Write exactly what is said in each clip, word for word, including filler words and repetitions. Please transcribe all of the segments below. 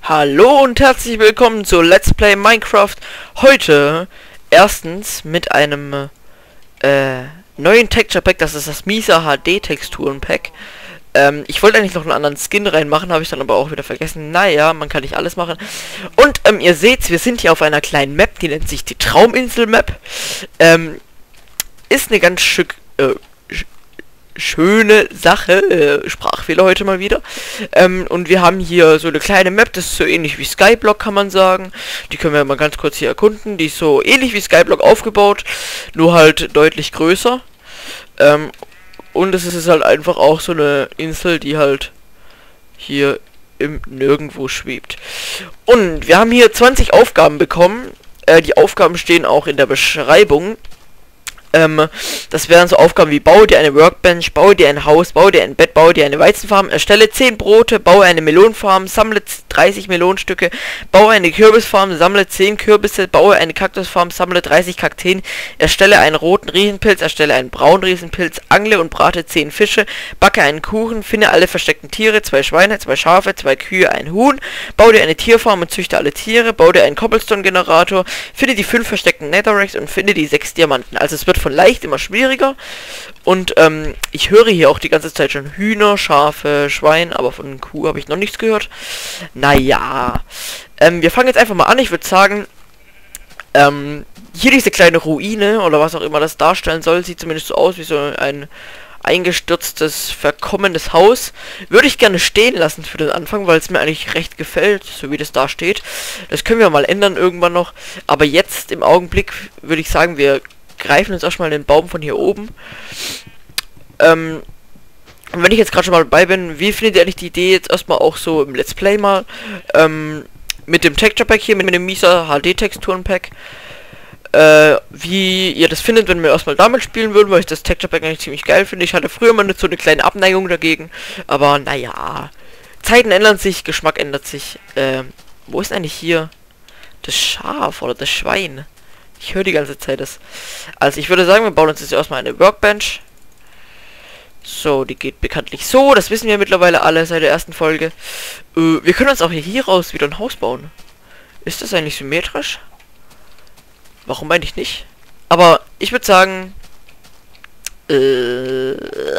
Hallo und herzlich willkommen zu Let's Play Minecraft. Heute erstens mit einem äh, neuen Texture Pack, das ist das Misa H D Texturen Pack. Ähm, ich wollte eigentlich noch einen anderen Skin reinmachen, habe ich dann aber auch wieder vergessen. Naja, man kann nicht alles machen. Und ähm, ihr seht, wir sind hier auf einer kleinen Map, die nennt sich die Trauminsel Map. Ähm, ist eine ganz schick, äh, schöne Sache, äh, Sprachfehler heute mal wieder. Ähm, und wir haben hier so eine kleine Map, das ist so ähnlich wie Skyblock, kann man sagen. Die können wir mal ganz kurz hier erkunden. Die ist so ähnlich wie Skyblock aufgebaut, nur halt deutlich größer. Ähm, und es ist halt einfach auch so eine Insel, die halt hier im Nirgendwo schwebt. Und wir haben hier zwanzig Aufgaben bekommen. Äh, die Aufgaben stehen auch in der Beschreibung. Ähm, das wären so Aufgaben wie: baue dir eine Workbench, baue dir ein Haus, baue dir ein Bett, baue dir eine Weizenfarm, erstelle zehn Brote, baue eine Melonenfarm, sammle dreißig Melonenstücke, baue eine Kürbisfarm, sammle zehn Kürbisse, baue eine Kaktusfarm, sammle dreißig Kakteen, erstelle einen roten Riesenpilz, erstelle einen braunen Riesenpilz, angle und brate zehn Fische, backe einen Kuchen, finde alle versteckten Tiere, zwei Schweine, zwei Schafe, zwei Kühe, ein Huhn, baue dir eine Tierfarm und züchte alle Tiere, baue dir einen Cobblestone-Generator, finde die fünf versteckten Netherracks und finde die sechs Diamanten. Also es wird von leicht immer schwieriger. Und ähm, ich höre hier auch die ganze Zeit schon Hühner, Schafe, Schwein, aber von Kuh habe ich noch nichts gehört. Naja, ähm, wir fangen jetzt einfach mal an. Ich würde sagen, ähm, hier diese kleine Ruine oder was auch immer das darstellen soll, sieht zumindest so aus wie so ein eingestürztes, verkommenes Haus. Würde ich gerne stehen lassen für den Anfang, weil es mir eigentlich recht gefällt, so wie das da steht. Das können wir mal ändern irgendwann noch. Aber jetzt im Augenblick würde ich sagen, wir greifen uns erstmal den Baum von hier oben. Ähm, und wenn ich jetzt gerade schon mal dabei bin, wie findet ihr eigentlich die Idee jetzt erstmal auch so im Let's Play mal? Ähm, mit dem Texture Pack hier, mit dem Misa H D Texturen Pack. Äh, wie ihr das findet, wenn wir erstmal damit spielen würden, weil ich das Texture Pack eigentlich ziemlich geil finde. Ich hatte früher mal so eine kleine Abneigung dagegen. Aber naja, Zeiten ändern sich, Geschmack ändert sich. Äh, wo ist eigentlich hier das Schaf oder das Schwein? Ich höre die ganze Zeit das. Also ich würde sagen, wir bauen uns jetzt erstmal eine Workbench. So, die geht bekanntlich so. Das wissen wir mittlerweile alle seit der ersten Folge. Äh, wir können uns auch hier, hier raus wieder ein Haus bauen. Ist das eigentlich symmetrisch? Warum eigentlich nicht? Aber ich würde sagen... Äh,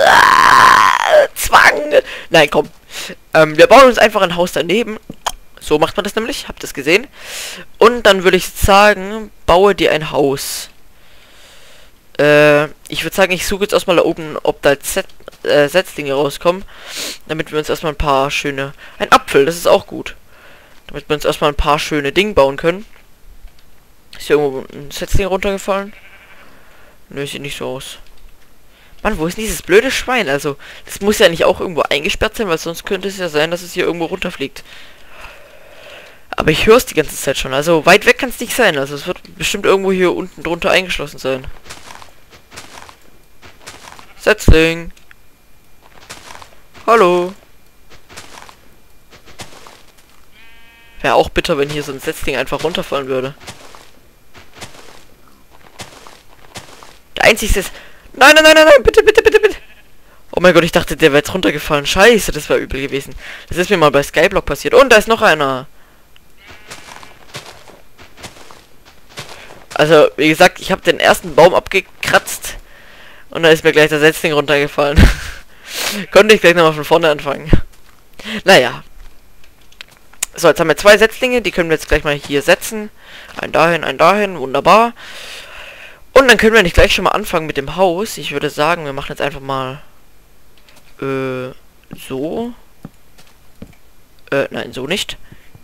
Zwang! Nein, komm. Ähm, wir bauen uns einfach ein Haus daneben. So macht man das nämlich, habt ihr es gesehen. Und dann würde ich sagen, baue dir ein Haus. Äh, ich würde sagen, ich suche jetzt erstmal da oben, ob da Set, äh, Setzlinge rauskommen. Damit wir uns erstmal ein paar schöne... Ein Apfel, das ist auch gut. Damit wir uns erstmal ein paar schöne Dinge bauen können. Ist hier irgendwo ein Setzling runtergefallen? Nö, sieht nicht so aus. Mann, wo ist denn dieses blöde Schwein? Also, das muss ja nicht auch irgendwo eingesperrt sein, weil sonst könnte es ja sein, dass es hier irgendwo runterfliegt. Aber ich höre es die ganze Zeit schon. Also weit weg kann es nicht sein. Also es wird bestimmt irgendwo hier unten drunter eingeschlossen sein. Setzling. Hallo. Wäre auch bitter, wenn hier so ein Setzling einfach runterfallen würde. Der einzige ist... Nein, nein, nein, nein, nein, bitte, bitte, bitte, bitte. Oh mein Gott, ich dachte, der wäre jetzt runtergefallen. Scheiße, das war übel gewesen. Das ist mir mal bei Skyblock passiert. Und da ist noch einer. Also, wie gesagt, ich habe den ersten Baum abgekratzt und da ist mir gleich der Setzling runtergefallen. Konnte ich gleich nochmal von vorne anfangen. Naja. So, jetzt haben wir zwei Setzlinge, die können wir jetzt gleich mal hier setzen. Ein dahin, ein dahin, wunderbar. Und dann können wir nicht gleich schon mal anfangen mit dem Haus. Ich würde sagen, wir machen jetzt einfach mal äh, so. Äh, nein, so nicht.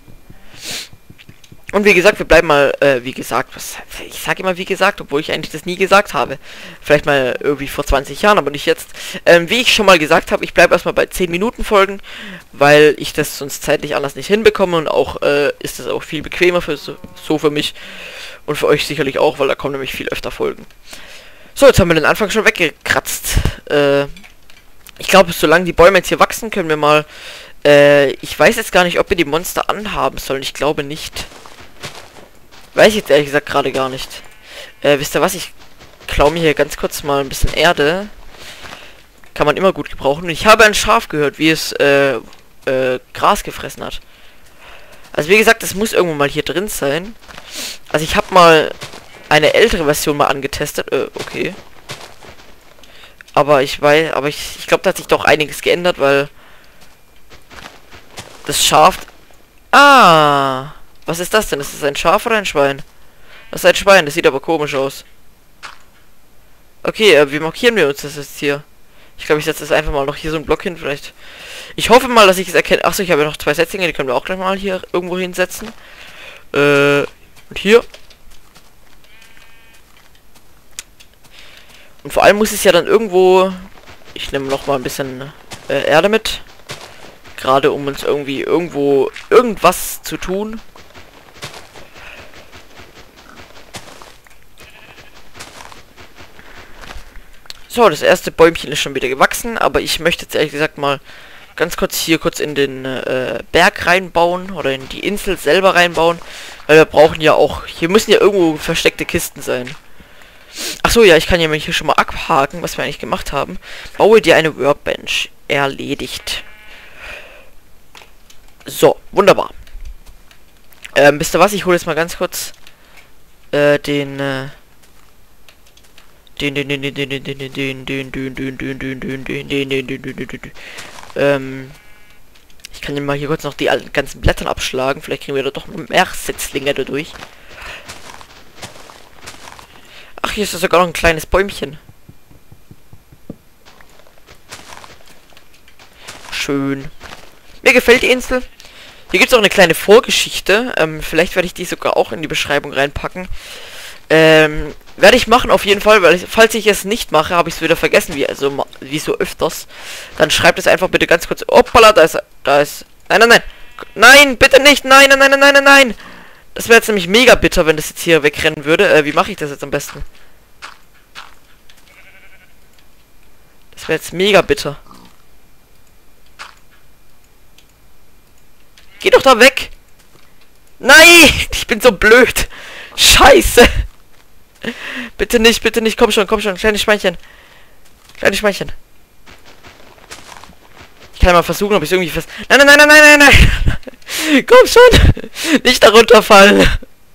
Und wie gesagt, wir bleiben mal, äh, wie gesagt, was, ich sage immer wie gesagt, obwohl ich eigentlich das nie gesagt habe. Vielleicht mal irgendwie vor zwanzig Jahren, aber nicht jetzt. Ähm, wie ich schon mal gesagt habe, ich bleibe erstmal bei zehn Minuten Folgen, weil ich das sonst zeitlich anders nicht hinbekomme und auch, äh, ist das auch viel bequemer für so, so für mich und für euch sicherlich auch, weil da kommen nämlich viel öfter Folgen. So, jetzt haben wir den Anfang schon weggekratzt. Äh, ich glaube, solange die Bäume jetzt hier wachsen, können wir mal, äh, ich weiß jetzt gar nicht, ob wir die Monster anhaben sollen. Ich glaube nicht. Weiß ich jetzt ehrlich gesagt gerade gar nicht. Äh, wisst ihr was? Ich klaue mir hier ganz kurz mal ein bisschen Erde. Kann man immer gut gebrauchen. Und ich habe ein Schaf gehört, wie es äh, äh, Gras gefressen hat. Also wie gesagt, das muss irgendwo mal hier drin sein. Also ich habe mal eine ältere Version mal angetestet. Äh, okay. Aber ich weiß, aber ich, ich glaube, da hat sich doch einiges geändert, weil das Schaf... Ah! Was ist das denn? Ist das ein Schaf oder ein Schwein? Das ist ein Schwein, das sieht aber komisch aus. Okay, äh, wie markieren wir uns das jetzt hier? Ich glaube, ich setze das einfach mal noch hier so einen Block hin, vielleicht. Ich hoffe mal, dass ich es erkenne. Achso, ich habe ja noch zwei Setzlinge, die können wir auch gleich mal hier irgendwo hinsetzen. Äh, und hier. Und vor allem muss es ja dann irgendwo... Ich nehme noch mal ein bisschen äh, Erde mit. Gerade um uns irgendwie irgendwo irgendwas zu tun. So, das erste Bäumchen ist schon wieder gewachsen, aber ich möchte jetzt ehrlich gesagt mal ganz kurz hier kurz in den äh, Berg reinbauen oder in die Insel selber reinbauen, weil wir brauchen ja auch, hier müssen ja irgendwo versteckte Kisten sein. Ach so, ja, ich kann ja mal hier schon mal abhaken, was wir eigentlich gemacht haben. Baue dir eine Workbench. Erledigt. So, wunderbar. Ähm, wisst ihr was? Ich hole jetzt mal ganz kurz äh, den äh, den den den den den den den den den den den den den den den den den den den ähm ich kann ja mal hier kurz noch die ganzen Blättern abschlagen. Vielleicht kriegen wir da doch mehr Setzlinge dadurch. Ach, hier ist sogar noch ein kleines Bäumchen. Schön. Mir gefällt die Insel. Hier gibt es auch eine kleine Vorgeschichte. Ähm, vielleicht werde ich die sogar auch in die Beschreibung reinpacken. Ähm, werde ich machen auf jeden Fall, weil ich, falls ich es nicht mache, habe ich es wieder vergessen, wie also wie so öfters. Dann schreibt es einfach bitte ganz kurz. Hoppala, da ist da ist. Nein, nein, nein. Nein, bitte nicht. Nein, nein, nein, nein, nein, nein. Das wäre jetzt nämlich mega bitter, wenn das jetzt hier wegrennen würde. Äh, wie mache ich das jetzt am besten? Das wäre jetzt mega bitter. Geh doch da weg! Nein! Ich bin so blöd! Scheiße! Bitte nicht, bitte nicht, komm schon, komm schon, kleines Schweinchen. Kleines Schweinchen. Ich kann mal versuchen, ob ich es irgendwie fest... Nein, nein, nein, nein, nein, nein, nein! Komm schon! Nicht darunter fallen!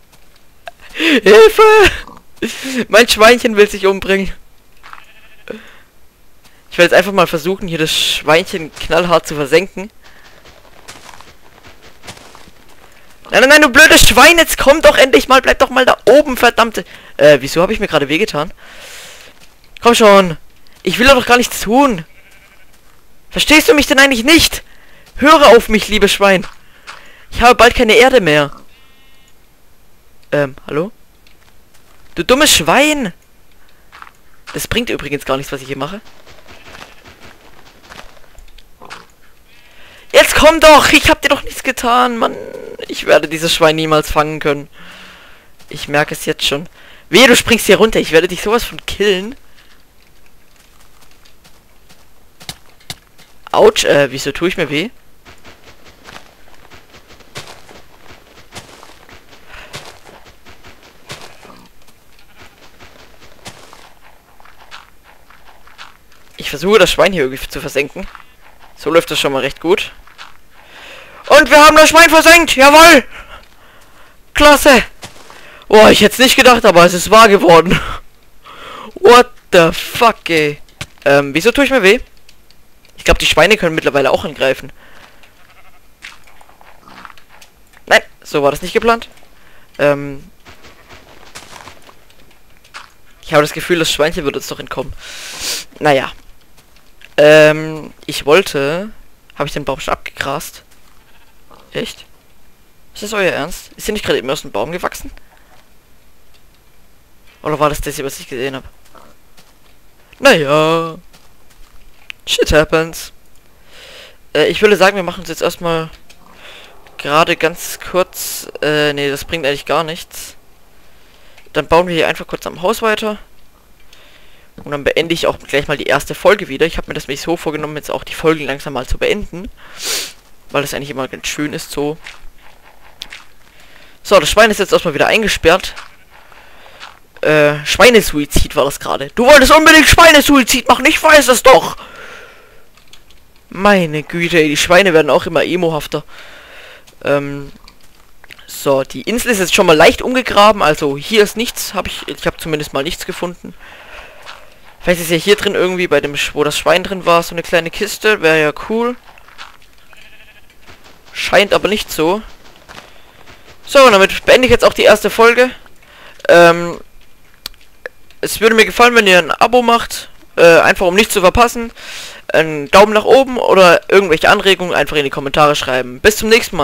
Hilfe! Mein Schweinchen will sich umbringen. Ich werde jetzt einfach mal versuchen, hier das Schweinchen knallhart zu versenken. Nein, nein, nein, du blödes Schwein, jetzt komm doch endlich mal, bleib doch mal da oben, verdammte... Äh, wieso habe ich mir gerade wehgetan? Komm schon. Ich will doch gar nichts tun. Verstehst du mich denn eigentlich nicht? Höre auf mich, liebes Schwein. Ich habe bald keine Erde mehr. Ähm, hallo? Du dummes Schwein. Das bringt übrigens gar nichts, was ich hier mache. Jetzt komm doch! Ich hab dir doch nichts getan, Mann. Ich werde dieses Schwein niemals fangen können. Ich merke es jetzt schon. Wehe, du springst hier runter. Ich werde dich sowas von killen. Autsch, äh, wieso tue ich mir weh? Ich versuche das Schwein hier irgendwie zu versenken. So läuft das schon mal recht gut. Und wir haben das Schwein versenkt! Jawohl! Klasse! Boah, ich hätte es nicht gedacht, aber es ist wahr geworden. What the fuck, ey? Ähm, wieso tue ich mir weh? Ich glaube, die Schweine können mittlerweile auch angreifen. Nein, so war das nicht geplant. Ähm... Ich habe das Gefühl, das Schweinchen wird uns doch entkommen. Naja. Ähm, ich wollte... Habe ich den Baum schon abgegrast? Echt? Ist das euer Ernst? Ist hier nicht gerade eben aus dem Baum gewachsen? Oder war das das hier, was ich gesehen habe? Naja. Shit happens. Äh, ich würde sagen, wir machen uns jetzt erstmal gerade ganz kurz... Äh, nee, das bringt eigentlich gar nichts. Dann bauen wir hier einfach kurz am Haus weiter. Und dann beende ich auch gleich mal die erste Folge wieder. Ich habe mir das nämlich so vorgenommen, jetzt auch die Folgen langsam mal zu beenden. Weil das eigentlich immer ganz schön ist so. So, das Schwein ist jetzt erstmal wieder eingesperrt. Äh, Schweinesuizid war das gerade. Du wolltest unbedingt Schweinesuizid machen, ich weiß es doch! Meine Güte, ey, die Schweine werden auch immer emohafter. Ähm, So, die Insel ist jetzt schon mal leicht umgegraben, also hier ist nichts, habe ich, ich habe zumindest mal nichts gefunden. Vielleicht ist ja hier drin irgendwie, bei dem, wo das Schwein drin war, so eine kleine Kiste, wäre ja cool. Scheint aber nicht so. So, und damit beende ich jetzt auch die erste Folge. Ähm, es würde mir gefallen, wenn ihr ein Abo macht, äh, einfach um nichts zu verpassen. Einen Daumen nach oben oder irgendwelche Anregungen einfach in die Kommentare schreiben. Bis zum nächsten Mal.